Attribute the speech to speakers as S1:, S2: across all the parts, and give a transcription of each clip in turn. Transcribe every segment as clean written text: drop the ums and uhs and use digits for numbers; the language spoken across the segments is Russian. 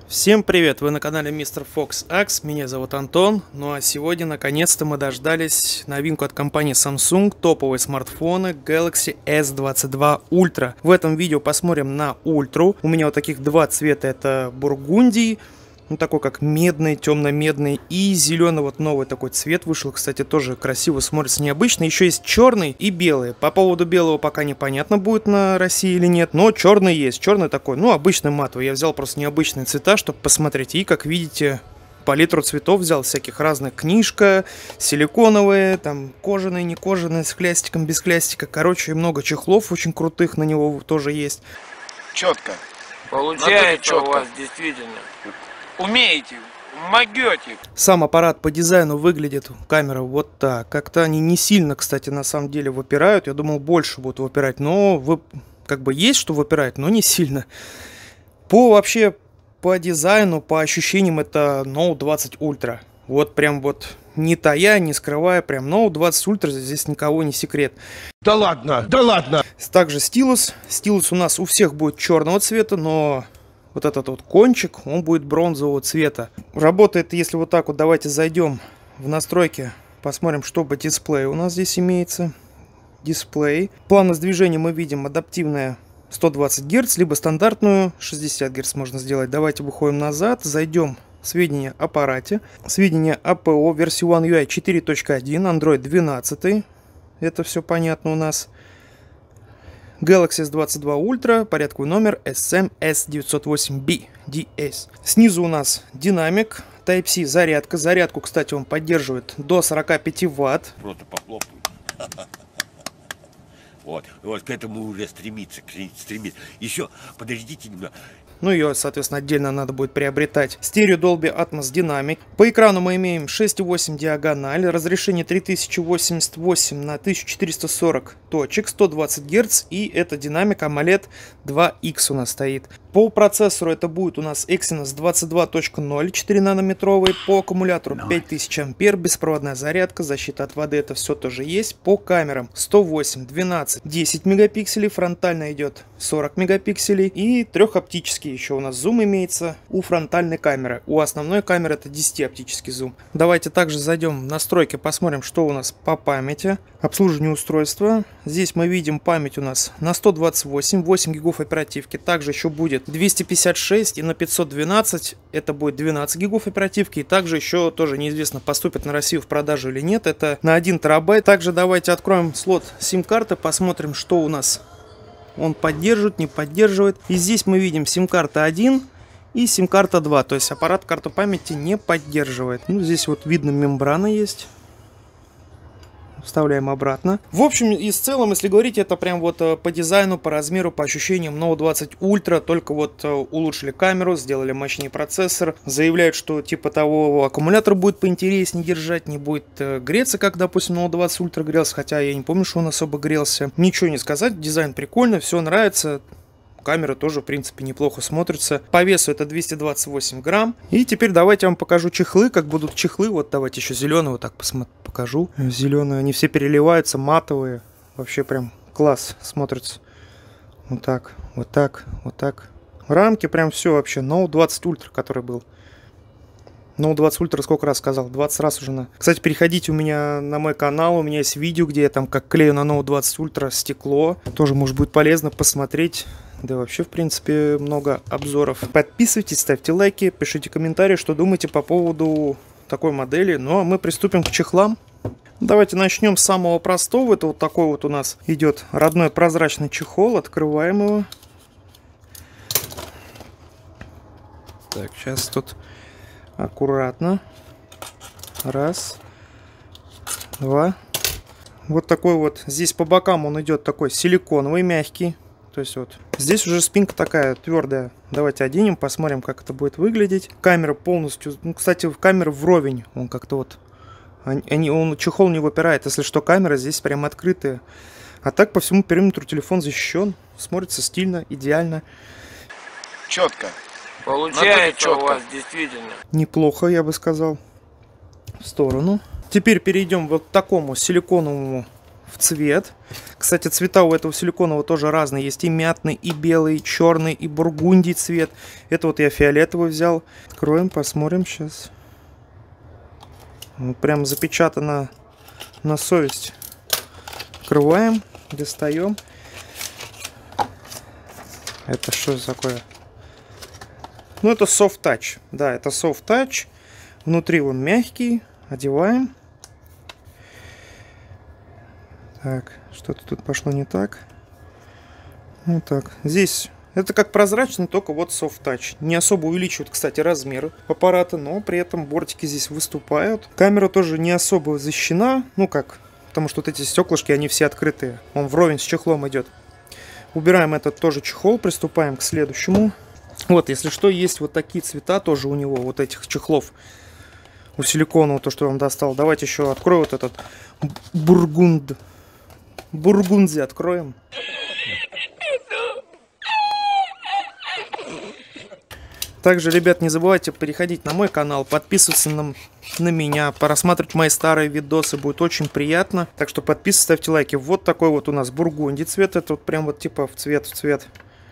S1: Всем привет! Вы на канале Mr. Fox Axe, меня зовут Антон. Ну а сегодня наконец-то мы дождались новинку от компании Samsung, топовые смартфоны Galaxy S22 Ultra. В этом видео посмотрим на Ультру. У меня вот таких два цвета, это бургундий, ну такой как медный, темно-медный, и зеленый, вот новый такой цвет вышел, кстати, тоже красиво смотрится, необычно. Еще есть черный и белый. По поводу белого пока непонятно, будет на России или нет, но черный есть. Черный такой, ну обычный матовый. Я взял просто необычные цвета, чтобы посмотреть. И как видите, палитру цветов взял всяких разных. Книжка, силиконовые, там кожаные, не кожаные, с клястиком, без клястика. Короче, много чехлов очень крутых на него тоже есть.
S2: Четко.
S3: Получается у вас действительно. Умеете, могете.
S1: Сам аппарат по дизайну выглядит, камера вот так. Как-то они не сильно, кстати, на самом деле выпирают. Я думал, больше будут выпирать, но как бы есть что выпирать, но не сильно. Вообще, по дизайну, по ощущениям, это Note 20 Ultra. Вот прям вот, не тая, не скрывая, прям Note 20 Ultra, здесь никого не секрет.
S2: Да ладно, да ладно.
S1: Также стилус. Стилус у нас у всех будет черного цвета, но вот этот вот кончик, он будет бронзового цвета. Работает, если вот так вот, давайте зайдем в настройки, посмотрим, что по дисплею у нас здесь имеется. Дисплей. Плавность движения мы видим адаптивная 120 Гц, либо стандартную 60 Гц можно сделать. Давайте выходим назад, зайдем в сведения о аппарате. Сведения АПО, версия One UI 4.1, Android 12. Это все понятно у нас. Galaxy S22 Ultra, порядковый номер SM-S908B DS. Снизу у нас динамик, Type-C зарядка. Зарядку, кстати, он поддерживает до 45 Вт.
S2: Просто похлопаю. Вот к этому уже стремиться. Еще подождите немного.
S1: Ну, ее, соответственно, отдельно надо будет приобретать. Стерео Dolby Atmos динамик. По экрану мы имеем 6,8 диагональ, разрешение 3088 на 1440 точек, 120 Гц, и это динамик AMOLED 2X у нас стоит. По процессору это будет у нас Exynos 22.0, 4 нанометровый. По аккумулятору 5000 ампер, беспроводная зарядка, защита от воды, это все тоже есть. По камерам 108, 12, 10 мегапикселей, фронтально идет 40 мегапикселей и трехоптический еще у нас зум имеется у фронтальной камеры. У основной камеры это 10-оптический зум. Давайте также зайдем в настройки, посмотрим, что у нас по памяти. Обслуживание устройства. Здесь мы видим память у нас на 128, 8 гигов оперативки. Также еще будет 256 и на 512 это будет 12 гигов оперативки. И также еще тоже неизвестно, поступит на Россию в продажу или нет. Это на 1 терабайт. Также давайте откроем слот сим-карты, посмотрим, что у нас он поддерживает, не поддерживает. И здесь мы видим сим-карта 1 и сим-карта 2. То есть аппарат карту памяти не поддерживает. Ну, здесь вот видно, мембрана есть. Вставляем обратно. В общем и в целом, если говорить, это прям вот по дизайну, по размеру, по ощущениям Note 20 Ultra, только вот улучшили камеру, сделали мощнее процессор. Заявляют, что типа того аккумулятор будет поинтереснее держать, не будет греться, как, допустим, Note 20 Ultra грелся, хотя я не помню, что он особо грелся. Ничего не сказать, дизайн прикольный, все нравится. Камера тоже, в принципе, неплохо смотрится. По весу это 228 грамм. И теперь давайте я вам покажу чехлы, как будут чехлы. Вот давайте еще зеленый вот так покажу. Зеленые, они все переливаются, матовые. Вообще прям класс смотрится. Вот так, вот так, вот так. Рамки прям все вообще. Note 20 Ultra, который был. Note 20 Ultra сколько раз сказал? 20 раз уже. Кстати, переходите у меня на мой канал. У меня есть видео, где я там как клею на Note 20 Ultra стекло. Тоже может быть полезно посмотреть. Да вообще, в принципе, много обзоров. Подписывайтесь, ставьте лайки, пишите комментарии, что думаете по поводу такой модели. Ну, а мы приступим к чехлам. Давайте начнем с самого простого. Это вот такой вот у нас идет родной прозрачный чехол. Открываем его. Так, сейчас тут аккуратно. Раз. Два. Вот такой вот. Здесь по бокам он идет такой силиконовый, мягкий. То есть вот здесь уже спинка такая твердая. Давайте оденем, посмотрим, как это будет выглядеть. Камера полностью, ну, кстати, камера вровень. Он как-то вот, чехол не выпирает. Если что, камера здесь прям открытая. А так по всему периметру телефон защищен. Смотрится стильно, идеально.
S2: Четко.
S3: Получается у вас действительно.
S1: Неплохо, я бы сказал. В сторону. Теперь перейдем вот к такому силиконовому в цвет. Кстати, цвета у этого силиконового тоже разные. Есть и мятный, и белый, и черный, и бургундий цвет. Это вот я фиолетовый взял. Откроем, посмотрим сейчас. Прям запечатано на совесть. Открываем, достаем. Это что такое? Ну, это soft touch. Да, это soft touch. Внутри он мягкий. Одеваем. Так, что-то тут пошло не так. Вот так. Здесь это как прозрачный, только вот soft touch. Не особо увеличивает, кстати, размер аппарата, но при этом бортики здесь выступают. Камера тоже не особо защищена. Ну как, потому что вот эти стеклышки, они все открытые. Он вровень с чехлом идет. Убираем этот тоже чехол, приступаем к следующему. Вот, если что, есть вот такие цвета тоже у него, вот этих чехлов. У силиконового, то, что я вам достал. Давайте еще открою вот этот бургундзи откроем. Также, ребят, не забывайте переходить на мой канал, подписываться на меня, просматривать мои старые видосы, будет очень приятно. Так что подписывайтесь, ставьте лайки. Вот такой вот у нас бургундий цвет, это вот прям вот типа в цвет.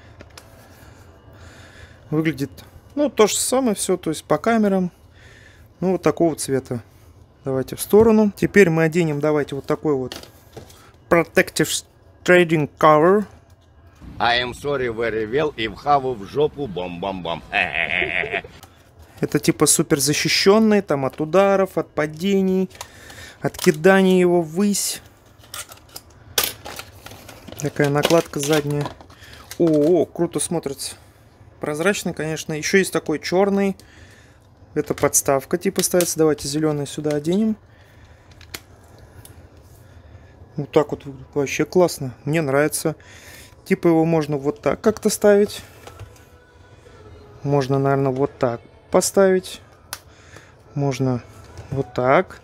S1: Выглядит, ну, то же самое все, то есть по камерам. Ну, вот такого цвета. Давайте в сторону. Теперь мы оденем, давайте, вот такой вот Protective Trading Cover.
S2: I am sorry very well, и вхаву в жопу бом-бом-бом.
S1: Это типа супер защищенный, там от ударов, от падений, от кидания его ввысь. Такая накладка задняя. О, круто смотрится. Прозрачный, конечно. Еще есть такой черный. Это подставка типа ставится. Давайте зеленый сюда оденем. Вот так вот вообще классно. Мне нравится. Типа его можно вот так как-то ставить. Можно, наверное, вот так поставить. Можно вот так.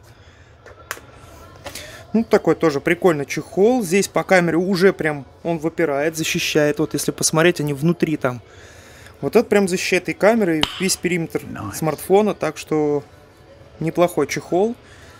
S1: Ну, такой тоже прикольный чехол. Здесь по камере уже прям он выпирает, защищает. Вот если посмотреть, они внутри там. Вот это прям защищает и камеры, и весь периметр смартфона. Так что неплохой чехол.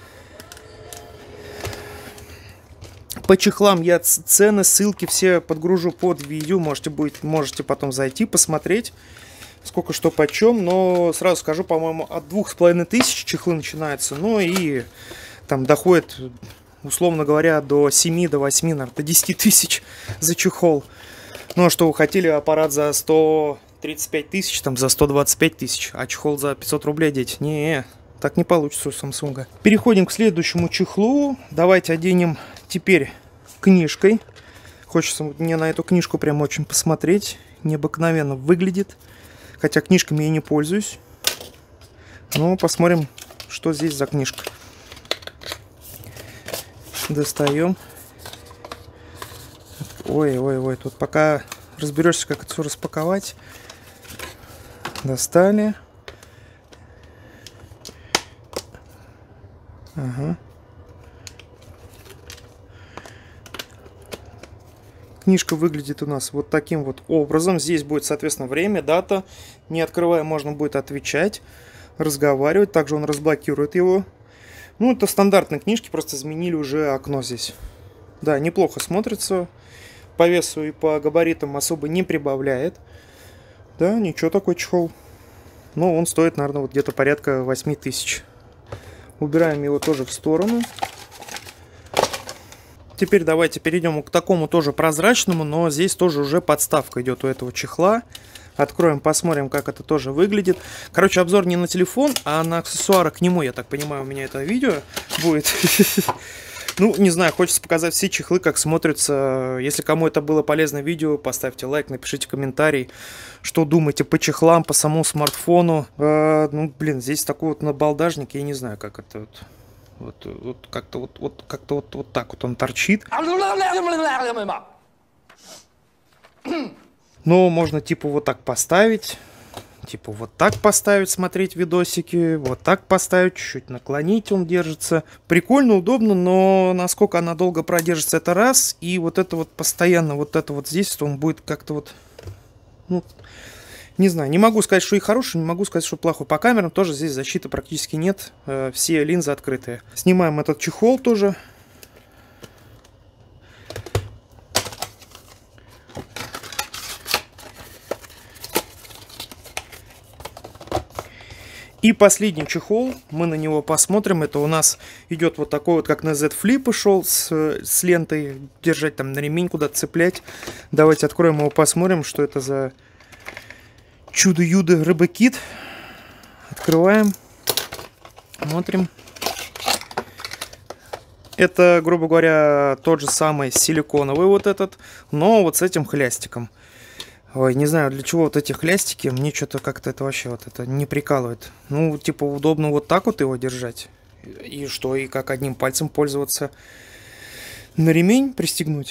S1: По чехлам я цены, ссылки все подгружу под видео. Можете потом зайти, посмотреть, сколько что почем. Но сразу скажу, по-моему, от 2500 чехлы начинаются. Ну и там доходит, условно говоря, до 7, до 8, наверное, до 10 тысяч за чехол. Ну а что вы хотели, аппарат за 135 тысяч, там за 125 тысяч, а чехол за 500 рублей одеть? Не, так не получится у Samsung. Переходим к следующему чехлу. Давайте оденем теперь книжкой. Хочется мне на эту книжку прям очень посмотреть. Необыкновенно выглядит. Хотя книжками я не пользуюсь. Но посмотрим, что здесь за книжка. Достаем. Ой, тут пока разберешься, как это все распаковать. Достали. Ага. Книжка выглядит у нас вот таким вот образом. Здесь будет, соответственно, время, дата. Не открывая, можно будет отвечать, разговаривать. Также он разблокирует его. Ну, это стандартные книжки, просто изменили уже окно здесь. Да, неплохо смотрится. По весу и по габаритам особо не прибавляет. Да, ничего, такой чехол. Но он стоит, наверное, вот где-то порядка 8000. Убираем его тоже в сторону. Теперь давайте перейдем к такому тоже прозрачному, но здесь тоже уже подставка идет у этого чехла. Откроем, посмотрим, как это тоже выглядит. Короче, обзор не на телефон, а на аксессуары к нему, я так понимаю, у меня это видео будет. Ну, не знаю, хочется показать все чехлы, как смотрятся. Если кому это было полезное видео, поставьте лайк, напишите комментарий, что думаете по чехлам, по самому смартфону. Ну, блин, здесь такой вот набалдажник, я не знаю, как это вот как-то вот так вот он торчит. Но можно типа вот так поставить. Типа вот так поставить, смотреть видосики. Вот так поставить, чуть-чуть наклонить, он держится. Прикольно, удобно, но насколько она долго продержится, это раз. И вот это вот постоянно, вот это вот здесь, то он будет как-то вот... Ну, не знаю, не могу сказать, что и хороший, не могу сказать, что плохой. По камерам тоже здесь защиты практически нет. Все линзы открытые. Снимаем этот чехол тоже. И последний чехол, мы на него посмотрим. Это у нас идет вот такой вот, как на Z Flip шел, с лентой держать там на ремень, куда-то цеплять. Давайте откроем его, посмотрим, что это за чудо-юдо рыбакит. Открываем, смотрим. Это, грубо говоря, тот же самый силиконовый вот этот, но вот с этим хлястиком. Ой, не знаю, для чего вот эти хлястики, мне что-то как-то это вообще вот это не прикалывает. Ну, типа, удобно вот так вот его держать. И что, и как одним пальцем пользоваться? На ремень пристегнуть?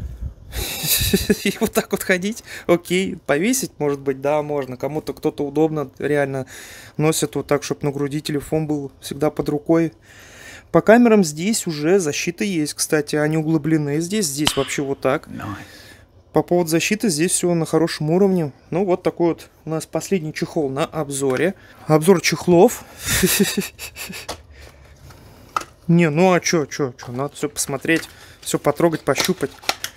S1: И вот так вот ходить? Окей, повесить, может быть, да, можно. Кому-то кто-то удобно реально носит вот так, чтобы на груди телефон был всегда под рукой. По камерам здесь уже защита есть, кстати, они углублены здесь вообще вот так. По поводу защиты здесь все на хорошем уровне. Ну вот такой вот у нас последний чехол на обзоре. Обзор чехлов. Не, ну а чё, надо все посмотреть, все потрогать, пощупать.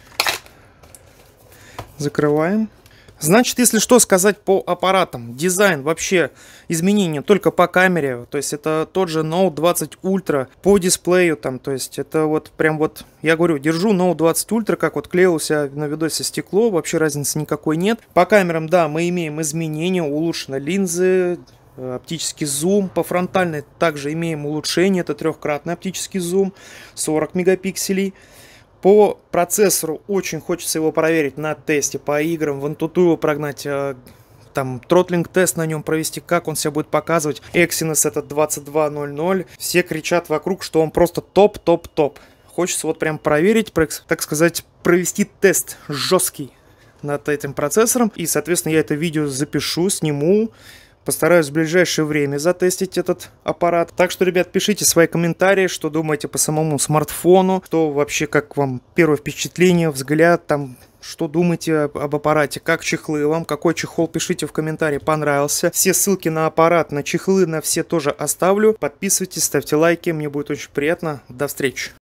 S1: Закрываем. Значит, если что сказать по аппаратам, дизайн вообще изменения только по камере, то есть это тот же Note 20 Ultra по дисплею там, то есть это вот прям вот, я говорю, держу Note 20 Ultra, как вот клеился на видосе стекло, вообще разницы никакой нет. По камерам, да, мы имеем изменения, улучшены линзы, оптический зум, по фронтальной также имеем улучшение, это трехкратный оптический зум, 40 мегапикселей. По процессору очень хочется его проверить на тесте, по играм, в Antutu его прогнать, там тротлинг-тест на нем провести, как он себя будет показывать. Exynos этот 2200, все кричат вокруг, что он просто топ. Хочется вот прям проверить, так сказать, провести тест жесткий над этим процессором. И, соответственно, я это видео запишу, сниму. Постараюсь в ближайшее время затестить этот аппарат. Так что, ребят, пишите свои комментарии, что думаете по самому смартфону, что вообще, как вам первое впечатление, взгляд, там, что думаете об аппарате, как чехлы вам, какой чехол, пишите в комментарии, понравился. Все ссылки на аппарат, на чехлы, на все тоже оставлю. Подписывайтесь, ставьте лайки, мне будет очень приятно. До встречи.